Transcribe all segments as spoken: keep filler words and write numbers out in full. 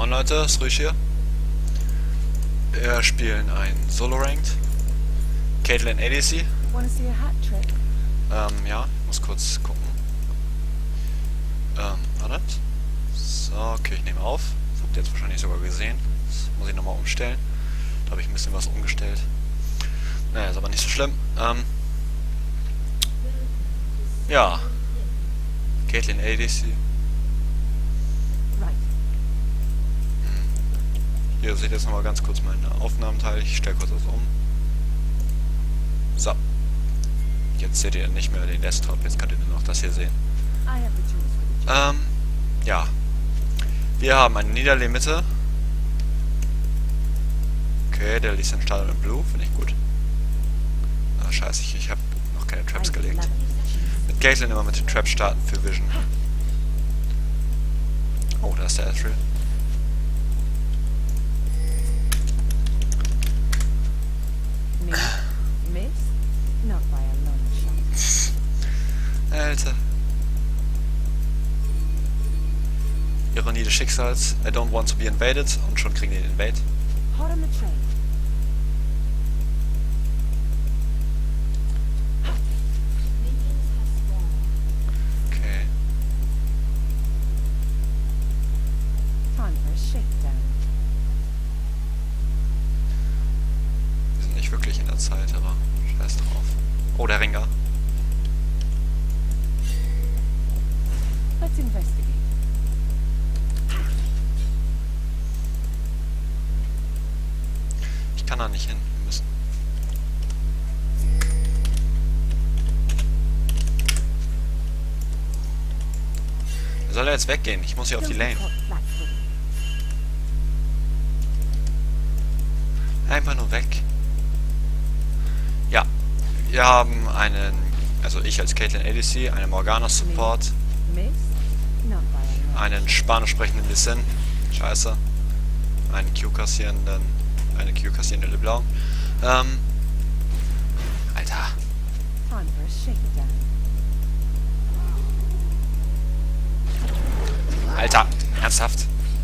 Moin Leute, ist ruhig hier. Wir spielen ein Solo-Ranked. Caitlyn A D C. Ähm, ja, muss kurz gucken. Ähm, wartet. So, okay, ich nehme auf. Das habt ihr jetzt wahrscheinlich sogar gesehen. Das muss ich nochmal umstellen. Da habe ich ein bisschen was umgestellt. Naja, ist aber nicht so schlimm. Ähm, ja. Caitlyn A D C. Hier seht ihr jetzt nochmal ganz kurz meine Aufnahmeteil. Ich stelle kurz das um. So. Jetzt seht ihr nicht mehr den Desktop, jetzt könnt ihr nur noch das hier sehen. Ähm, ja. Wir haben eine Niederlehmitte. Okay, der liest den Start in Blue, finde ich gut. Ah, scheiße, ich, ich habe noch keine Traps gelegt. Mit Caitlyn immer mit den Traps starten für Vision. Oh, da ist der Ezreal. Alter. Ironie des Schicksals. I don't want to be invaded. Und schon kriegen die den Invade. Okay. Wir sind nicht wirklich in der Zeit, aber scheiß drauf. Oh, der Ringer. Let's investigate. Ich kann da nicht hin. Wir müssen. Soll er jetzt weggehen? Ich muss hier auf die Lane. Einfach nur weg. Ja. Wir haben einen, also ich als Caitlyn A D C, einen Morgana Support. Einen spanisch sprechenden Listen. Scheiße. Einen Q-kassierenden. Eine Q-kassierende LeBlanc. Ähm. Alter. Alter. Ernsthaft?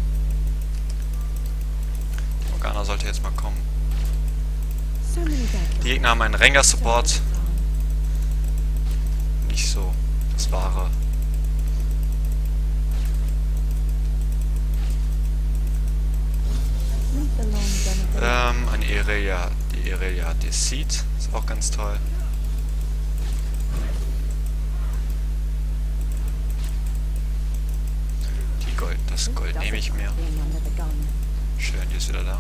Morgana sollte jetzt mal kommen. Die Gegner haben einen Rengar-Support. Nicht so das wahre. Ähm, eine Irelia, die Irelia Deceit ist auch ganz toll. Die Gold, das Gold nehme ich mir. Schön, die ist wieder da.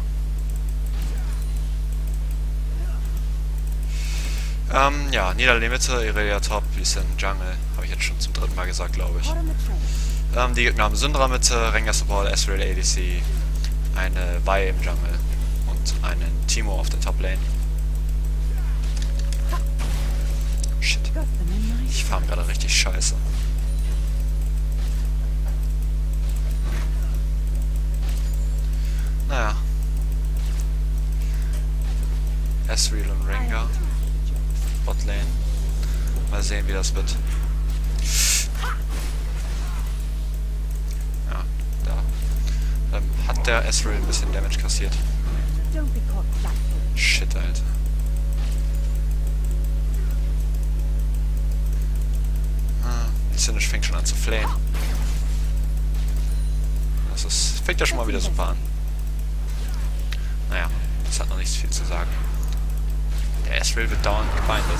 Ähm, ja, Niederlehmitte, Irelia Top, bisschen Jungle, habe ich jetzt schon zum dritten Mal gesagt, glaube ich. Ähm, die Gegner haben Syndra Mitte, Rengar Support, Ezreal A D C, eine Vi im Jungle und einen Timo auf der Top Lane. Shit. Ich farm gerade richtig scheiße. Naja. Ezreal und Rengar. Botlane. Mal sehen, wie das wird. Ja, da. Ähm, hat der Ezreal ein bisschen Damage kassiert. Shit, Alter. Ah, die Zinnisch fängt schon an zu flamen. Das ist, fängt ja schon mal wieder super an. Naja, das hat noch nicht viel zu sagen. Der Ezreal wird dauernd gebindet.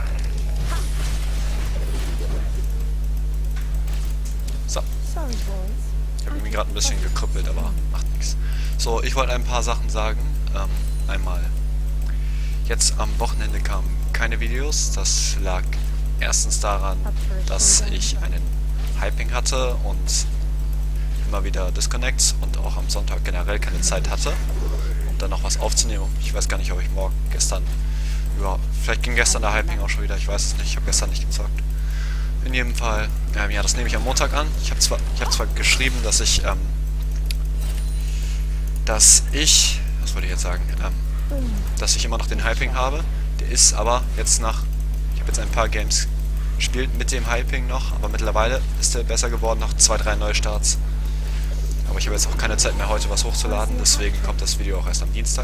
So. Ich habe irgendwie gerade ein bisschen gekrüppelt, aber macht nichts. So, ich wollte ein paar Sachen sagen. Ähm, einmal. Jetzt am Wochenende kamen keine Videos. Das lag erstens daran, dass ich einen Hyping hatte und immer wieder Disconnects und auch am Sonntag generell keine Zeit hatte, um dann noch was aufzunehmen. Ich weiß gar nicht, ob ich morgen, gestern, ja, vielleicht ging gestern der Hyping auch schon wieder, ich weiß es nicht, ich habe gestern nicht gezockt. In jedem Fall, ähm, ja, das nehme ich am Montag an. Ich habe zwar, ich habe zwar geschrieben, dass ich, ähm, dass ich, was wollte ich jetzt sagen, ähm, dass ich immer noch den Hyping habe. Der ist aber jetzt nach, ich habe jetzt ein paar Games gespielt mit dem Hyping noch, aber mittlerweile ist der besser geworden nach zwei, drei Neustarts. Aber ich habe jetzt auch keine Zeit mehr, heute was hochzuladen, deswegen kommt das Video auch erst am Dienstag.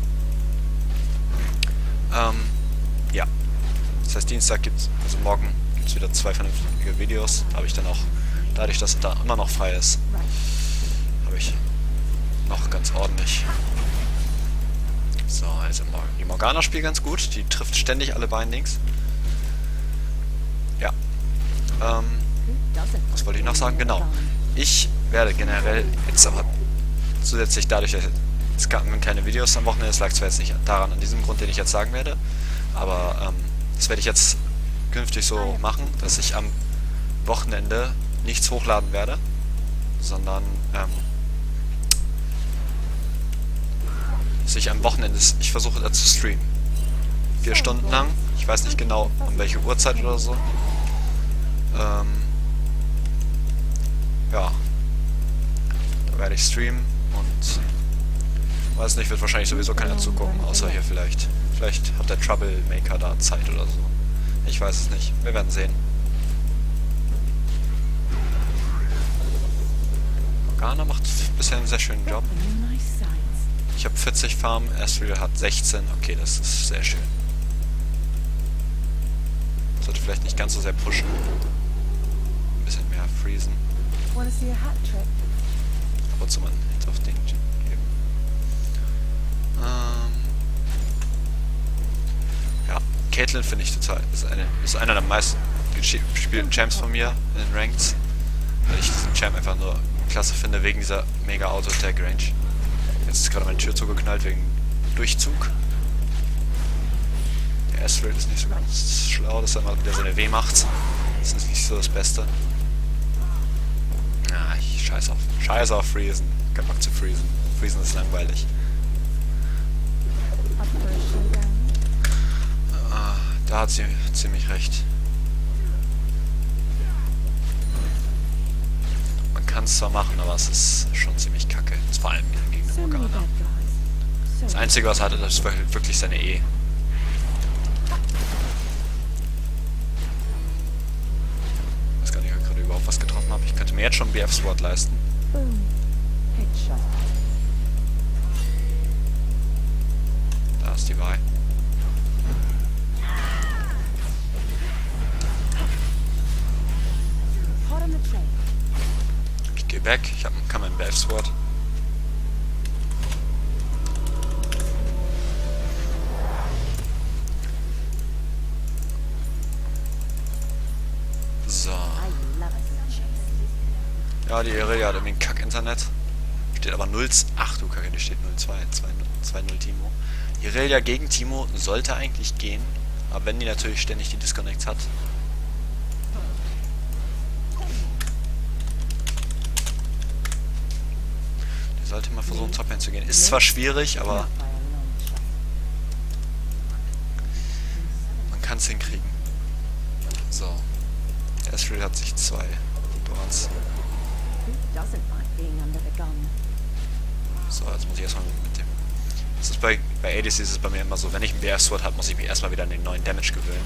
Ähm, ja. Das heißt, Dienstag gibt's, also morgen gibt es wieder zwei vernünftige Videos. Da habe ich dann auch, dadurch, dass es da immer noch frei ist, habe ich noch ganz ordentlich. So, also die Morgana spielt ganz gut. Die trifft ständig alle Bindings. Ja. Ähm, was wollte ich noch sagen? Genau. Ich werde generell jetzt aber zusätzlich dadurch, dass es keine Videos am Wochenende, das lag zwar jetzt nicht daran, an diesem Grund, den ich jetzt sagen werde, aber ähm, das werde ich jetzt künftig so machen, dass ich am Wochenende nichts hochladen werde, sondern ähm, dass ich am Wochenende, ich versuche da zu streamen. Vier Stunden lang, ich weiß nicht genau um welche Uhrzeit oder so. Ähm, ja, da werde ich streamen und weiß nicht, wird wahrscheinlich sowieso keiner zugucken, außer hier vielleicht. Vielleicht hat der Troublemaker da Zeit oder so. Ich weiß es nicht. Wir werden sehen. Morgana macht bisher einen sehr schönen Job. Ich habe vierzig Farm, Ezreal hat sechzehn. Okay, das ist sehr schön. Sollte vielleicht nicht ganz so sehr pushen. Ein bisschen mehr freezen. Ab und zu mal einen Hit auf den geben. Ähm ja, Caitlyn finde ich total. Ist, eine, ist einer der meisten gespielten Champs von mir in den Ranks. Weil ich diesen Champ einfach nur klasse finde, wegen dieser mega Auto-Attack-Range. Jetzt ist gerade meine Tür zugeknallt wegen Durchzug. Der Ezreal ist nicht so ganz schlau, dass er mal wieder seine W macht. Das ist nicht so das Beste. Ah, ich scheiß auf. Scheiß auf Freezen. Kein Bock zu freezen. Freezen ist langweilig. Ah, da hat sie ziemlich recht. Man kann es zwar machen, aber es ist schon ziemlich kacke. Vor allem gegen den Morgana. Das Einzige, was er hatte, das ist wirklich seine E. Ich weiß gar nicht, ob ich gerade überhaupt was getroffen habe. Ich könnte mir jetzt schon B F-Sword leisten. Da ist die Wahl. Ich gehe weg. Ich hab, kann mein B F-Sword. So. Ja, die Irelia hat irgendwie ein Kack-Internet. Steht aber null. Ach du Kacke, die steht null zwei. zwei null Timo. Irelia gegen Timo sollte eigentlich gehen. Aber wenn die natürlich ständig die Disconnects hat. Die sollte mal versuchen, Top-Lane zu gehen. Ist zwar schwierig, aber man kann es hinkriegen. So. Ezreal hat sich zwei Dorns. So, jetzt muss ich erstmal mit dem... Das ist bei, bei A D C ist es bei mir immer so, wenn ich einen B F-Sword habe, muss ich mich erstmal wieder an den neuen Damage gewöhnen.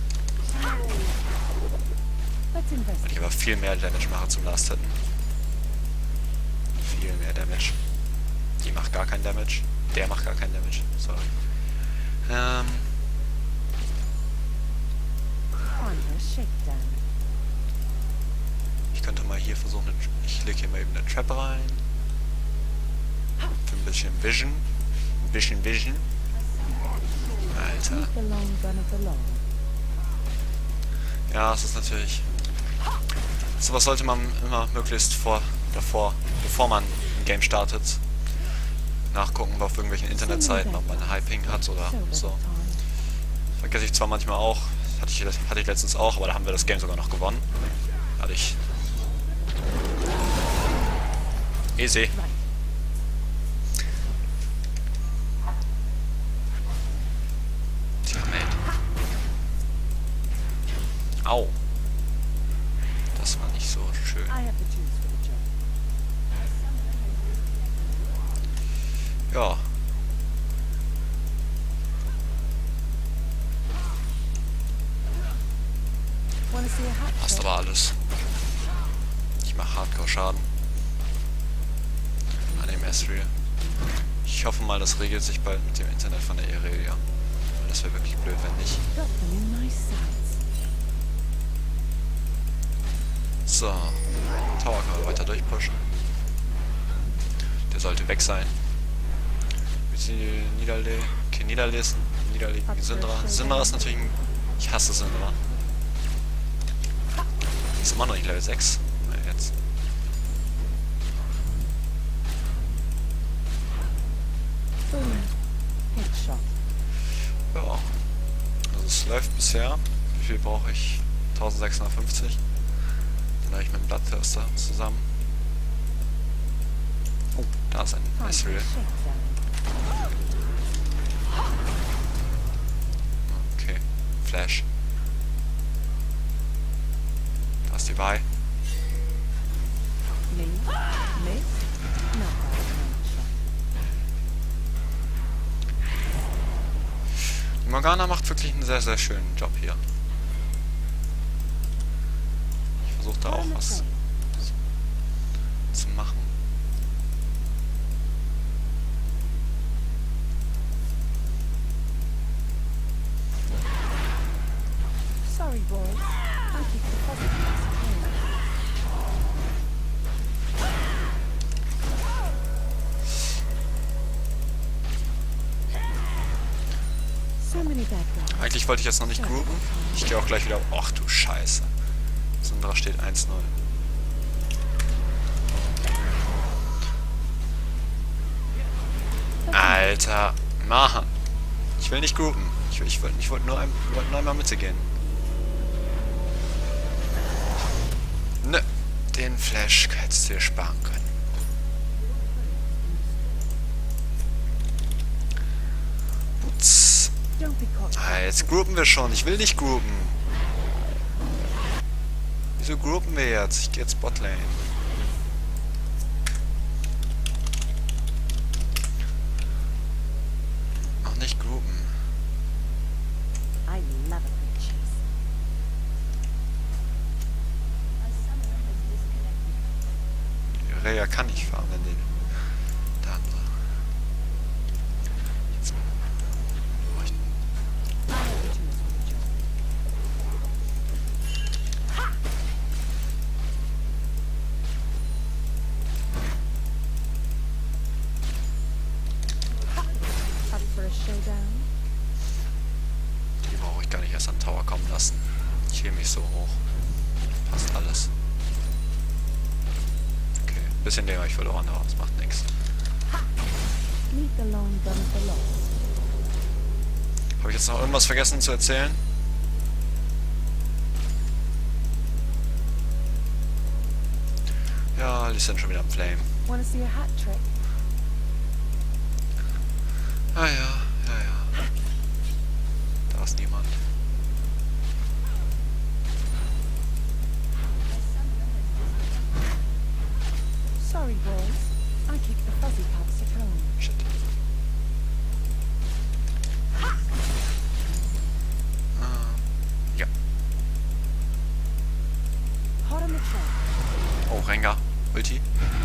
Weil ich aber viel mehr Damage mache zum Last Hitten. Viel mehr Damage. Die macht gar keinen Damage. Der macht gar keinen Damage. Sorry. Ähm... Ich könnte mal hier versuchen, ich lege hier mal eben eine Trap rein. Für ein bisschen Vision. Ein bisschen Vision. Alter. Ja, es ist natürlich... Sowas sollte man immer möglichst vor, davor, bevor man ein Game startet, nachgucken auf irgendwelchen Internetseiten, ob man Hyping hat oder so. Vergesse ich zwar manchmal auch, hatte ich, hatte ich letztens auch, aber da haben wir das Game sogar noch gewonnen. Hatte ich... Easy. Tja, mate. Au. Das war nicht so schön. Ja. Passt aber alles. Ich mache Hardcore Schaden. Ezreal. Ich hoffe mal, das regelt sich bald mit dem Internet von der Irelia. Weil das wäre wirklich blöd, wenn nicht. So. Tower kann man weiter durchpushen. Der sollte weg sein. Niederlegen. Okay, niederlesen. Niederlegen. Syndra. Syndra ist natürlich ein... Ich hasse Syndra. Ist immer noch nicht Level sechs. Na, jetzt. Ja. Also es läuft bisher. Wie viel brauche ich? eintausendsechshundertfünfzig. Dann habe ich mit dem Bloodthirster zusammen. Oh, da ist ein Ezreal. Okay, Flash. Da ist die Vi. Die Morgana macht wirklich einen sehr, sehr schönen Job hier. Ich versuche da auch was zu machen. Sorry, boys. Thank you for the positive. Eigentlich wollte ich jetzt noch nicht groupen. Ich gehe auch gleich wieder... Ach du Scheiße. Syndra steht eins null. Alter, Mann. Ich will nicht groupen. Ich, ich wollte ich wollt nur, ein, wollt nur einmal Mitte gehen. Nö. Den Flash hättest du dir sparen können. Putz. Ah, jetzt groupen wir schon. Ich will nicht groupen. Wieso groupen wir jetzt? Ich gehe jetzt Botlane. Noch nicht groupen. Die Rhea kann nicht fahren, wenn die... Der andere. Jetzt... Die brauche ich gar nicht erst an den Tower kommen lassen. Ich hehle mich so hoch. Passt alles. Okay, ein bisschen länger ich verloren, aber das macht nichts. Habe ich jetzt noch irgendwas vergessen zu erzählen? Ja, die sind schon wieder am Flame. Ah ja, ja, ja. Da ist niemand. Sorry, boys. I keep the fuzzy pups at home. Shit. Ah, ja. Hot on the train. Oh, Rengar. Ulti.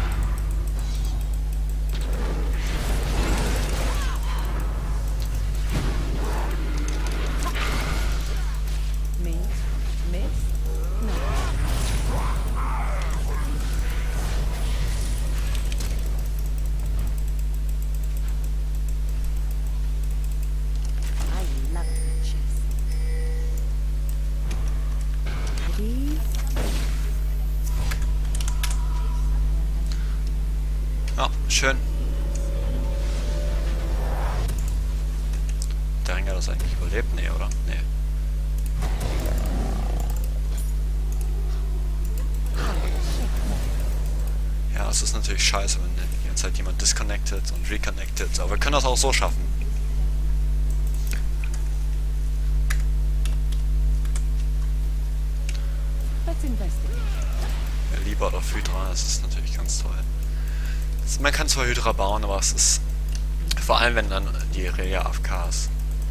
Ja, schön. Der Ringer das eigentlich überlebt? Nee, oder? Nee. Ja, es ist natürlich scheiße, wenn die ganze Zeit jemand disconnected und reconnected. Aber wir können das auch so schaffen. Ja, Libot auf Hydra, das ist natürlich ganz toll. Man kann zwar Hydra bauen, aber es ist... Vor allem, wenn dann die Irelia A F K ist.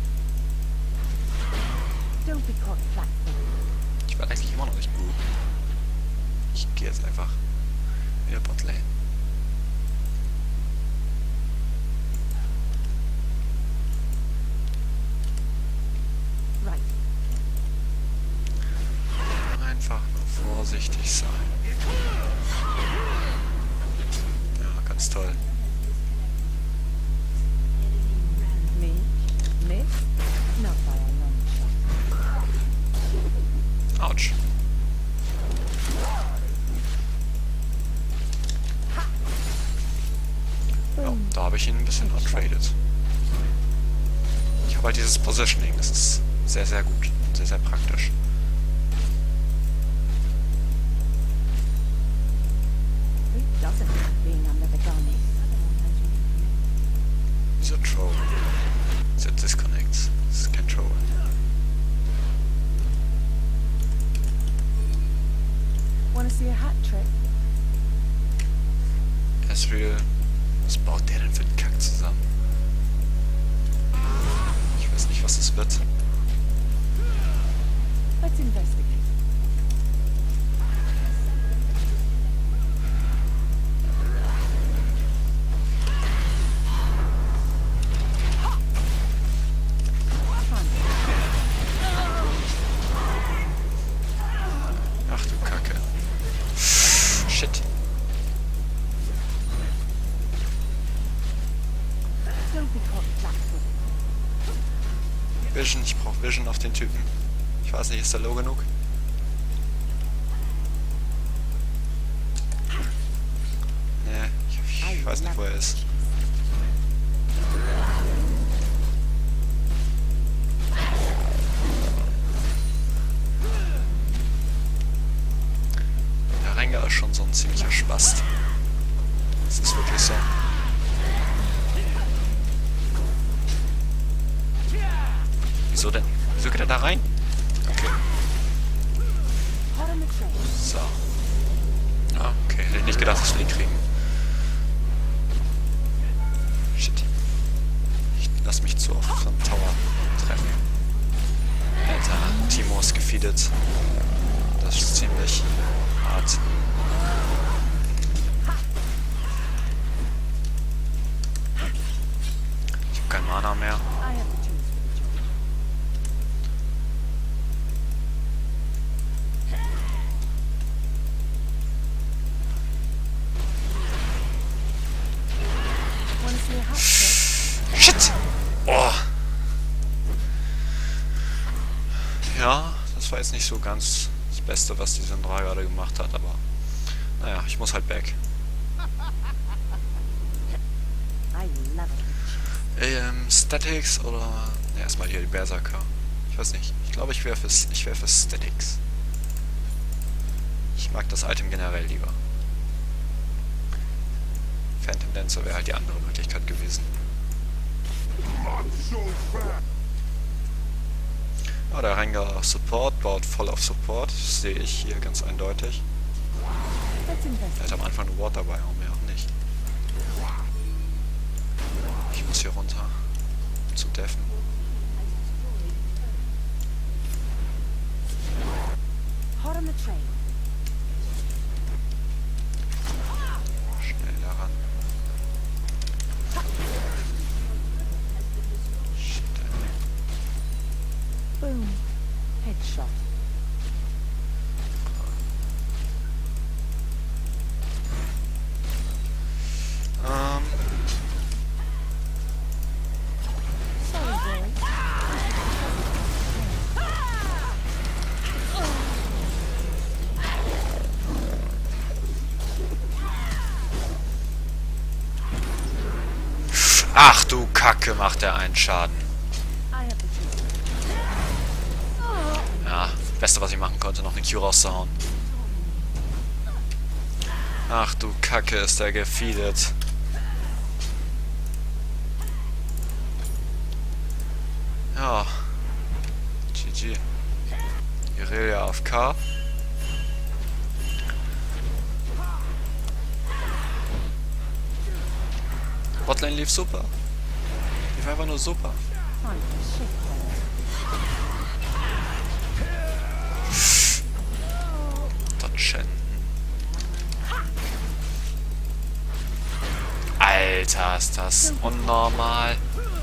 Ich werde eigentlich immer noch nicht gut. Ich gehe jetzt einfach wieder Botlane. Ja, da habe ich ihn ein bisschen outtraded. Ich habe halt dieses Positioning, das ist sehr, sehr gut und sehr, sehr praktisch. Dieser Troll. Dieser Disconnects. Das ist kein Troll. Wanna see a hat trick? Ezreal. Was baut der denn für den Kack zusammen? Ich weiß nicht, was das wird. Let's investigate. Ach du Kacke. Shit. Don't be caught flat-footed. Vision, ich brauche Vision auf den Typen. Ich weiß nicht, ist der low genug? Nee, ich, ich weiß nicht, wo er ist. Der Rengar ist schon so ein ziemlicher Spast. Das ist wirklich so. Wieso denn? Wieso geht er da rein? Okay. So. Ah, okay. Hätte ich nicht gedacht, dass wir den kriegen. Shit. Ich lass mich zu oft vom Tower treffen. Alter, Timo ist gefeedet. Das ist ziemlich hart. Ich habe kein Mana mehr. I have to choose for the job. Wanna see a hat trick? Shit! Oh! Ja, das war jetzt nicht so ganz das Beste, was die Syndra gerade gemacht hat, aber naja, ich muss halt back. I love it. Ähm, Statics oder... Ne, erstmal hier die Berserker. Ich weiß nicht. Ich glaube, ich wäre für, ich wär für Statics. Ich mag das Item generell lieber. Phantom Dancer wäre halt die andere Möglichkeit gewesen. Ah, der Rengar Support baut voll auf Support. Das sehe ich hier ganz eindeutig. Let's Er investigate. hat am Anfang eine Ward dabei, auch mehr auch nicht. Ich muss hier runter, um zu deffen. Hot on the trail. Schnell daran. Shit. Boom. Headshot. Ähm, Sorry, boys. ach du Kacke, macht er einen Schaden. I have to choose. Ja, Beste, was ich machen konnte, noch eine Q rauszuhauen. Ach du Kacke, ist der gefeedet. Ja. G G. Irelia A F K. Botlane lief super. Lief einfach nur super. Time for shit. Dodgen. Alter, ist das unnormal.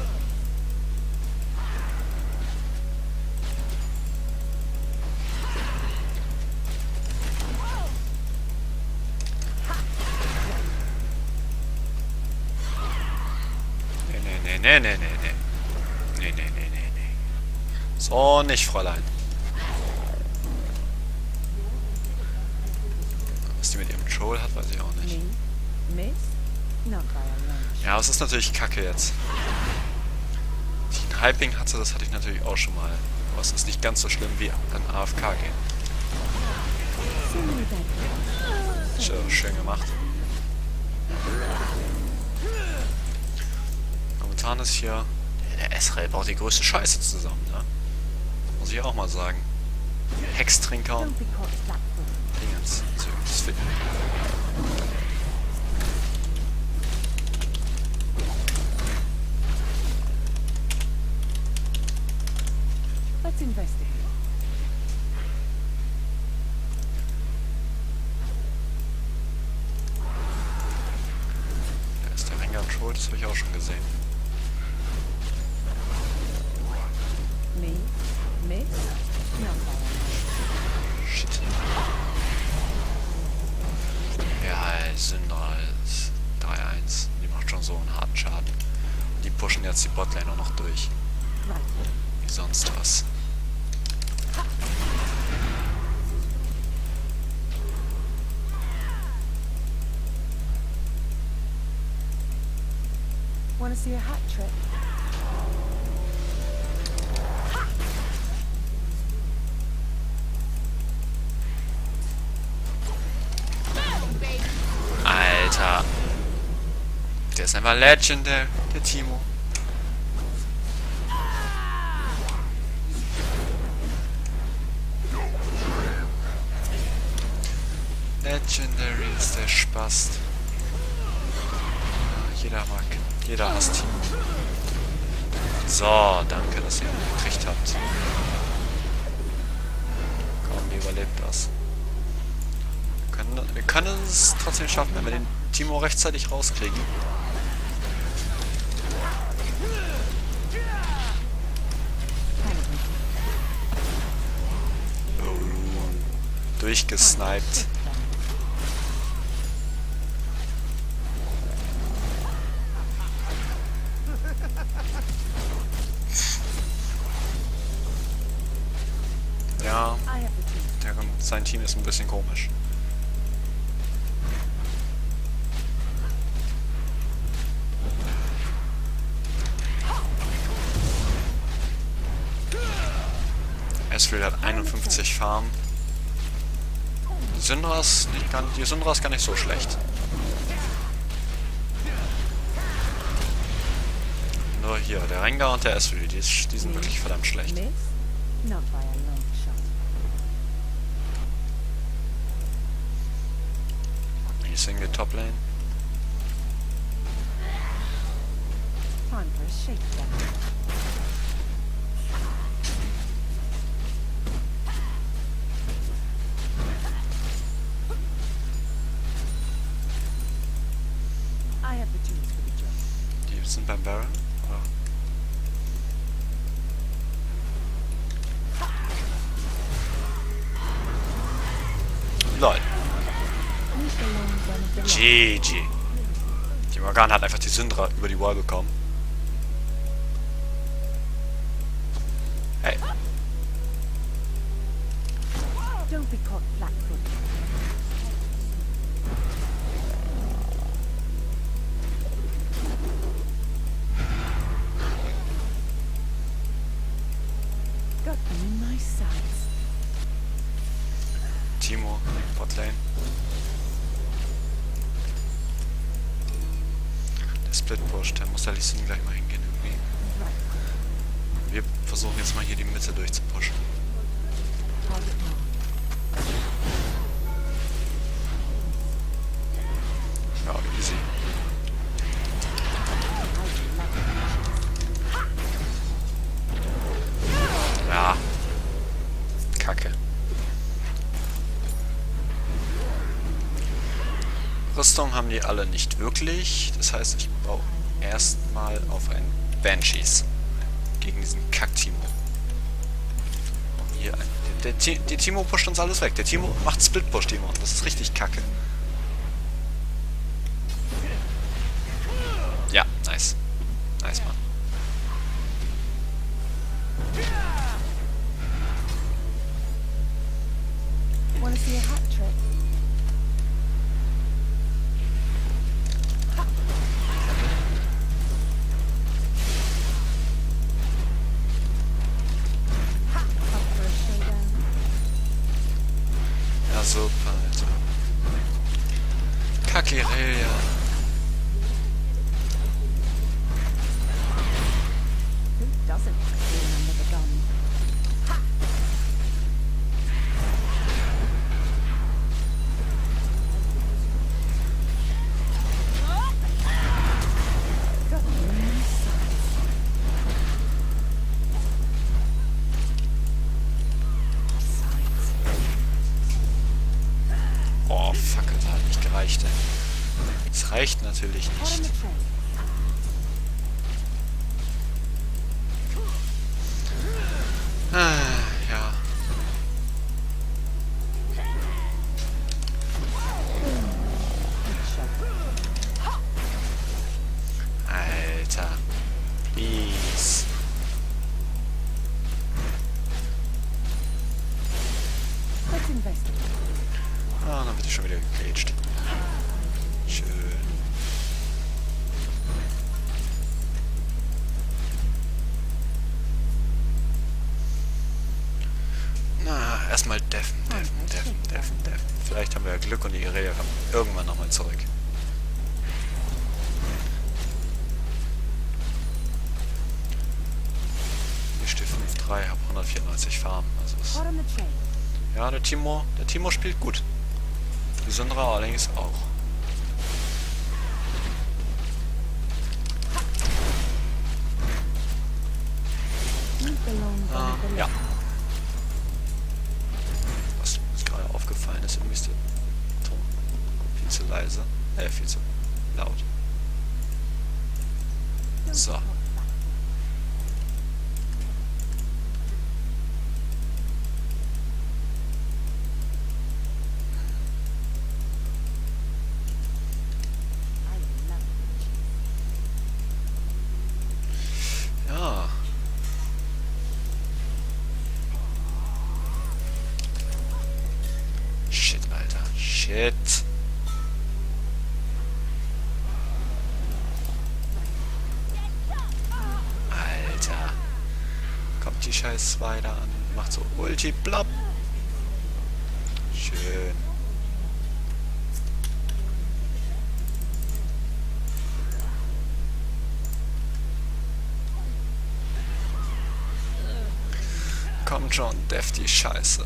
Nee, nee, nee, nee, nee, nee. Nee, nee, nee, nee, nee. So nicht, Fräulein. Was die mit ihrem Troll hat, weiß ich auch nicht. Me? Miss? Not by a long Ja, aber es ist natürlich kacke jetzt. Den Hyping hatte, das hatte ich natürlich auch schon mal. Aber es ist nicht ganz so schlimm wie an A F K gehen. Schön, schön gemacht. Momentan ist hier... Der Ezreal baut die größte Scheiße zusammen, ne? Muss ich auch mal sagen. Hextrinker und... Dingens. Das wird... Let's investigate. Da ist der Rengar Troll, das habe ich auch schon gesehen. Me? Miss? No. Shit. Ja, Syndra ist drei eins. Die macht schon so einen harten Schaden. Die pushen jetzt die Botlane auch noch durch. Right. Wie sonst was. Want to see a hat trick? Alter. Der ist einfach legendary, der Timo. Legendary ist der Spast. Jeder mag. Jeder hasst Timo. So, danke, dass ihr ihn gekriegt habt. Komm, ihr überlebt das. Wir können, wir können es trotzdem schaffen, wenn wir den Timo rechtzeitig rauskriegen. Oh, durchgesniped. Ja, der, sein Team ist ein bisschen komisch. Ezreal hat einundfünfzig Farm. Die Syndra ist nicht gar, die Syndra ist gar nicht so schlecht. Nur hier, der Rengar und der Ezreal, die, die sind wirklich verdammt schlecht. Miss? Not by a long shot. Die Single Top Lane. Time for a shakedown. I have the tools for the job. Die sind beim Baron, oder? Lol. G G. Die Morgana hat einfach die Syndra über die Wall bekommen. Hey. Don't be caught flat-footed. Got them in my sights. Timo, Botlane. Der Split-Push, der muss der Lee Sin gleich mal hingehen irgendwie. Wir versuchen jetzt mal hier die Mitte durchzupushen. Ja, easy. Ja. Kacke. Rüstung haben die alle nicht wirklich. Das heißt, ich baue erstmal auf ein Banshees. Gegen diesen Kack-Timo. Hier ein. Der, der, der Timo pusht uns alles weg. Der Timo macht Split-Push, Timo. Das ist richtig kacke. Ja, nice. Nice, Mann. Want to see a hat trick? reicht natürlich nicht. Ah, ja. Alter. Please. Let's investigate. Ah, dann wird die schon wieder gegrätscht. Schön. Na, erstmal deffen, deffen, deffen, deffen, deffen. Vielleicht haben wir ja Glück und die Irelia kommt irgendwann nochmal zurück. Ich stehe fünf drei, habe hundertvierundneunzig Farben. Also ist Hot on the train. ja, der Timo, der Timo spielt gut. Die Syndra allerdings auch. You belong Ah, on the ja. left. Was uns gerade aufgefallen ist, irgendwie ist der Ton viel zu leise. Äh, viel zu laut. So. Ja. Shit, Alter. Shit. Alter. Kommt die scheiß Spider an. Macht so Ulti blopp. Schön. Kommt schon, Def die Scheiße.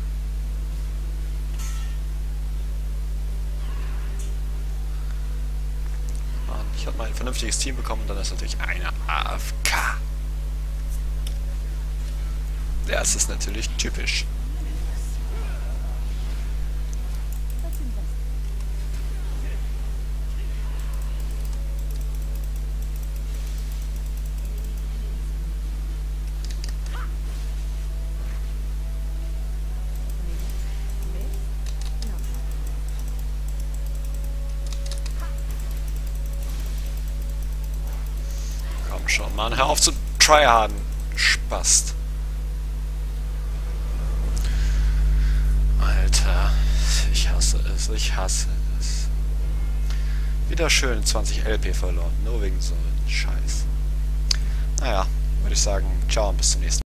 Mann, ich habe mal ein vernünftiges Team bekommen und dann ist natürlich eine A F K. Das ist natürlich typisch. Let's investigate. Komm schon, Mann, hör auf zu tryharden, Spast. Alter, ich hasse es, ich hasse es. Wieder schön zwanzig L P verloren, nur wegen so einem Scheiß. Naja, würde ich sagen, ciao und bis zum nächsten Mal.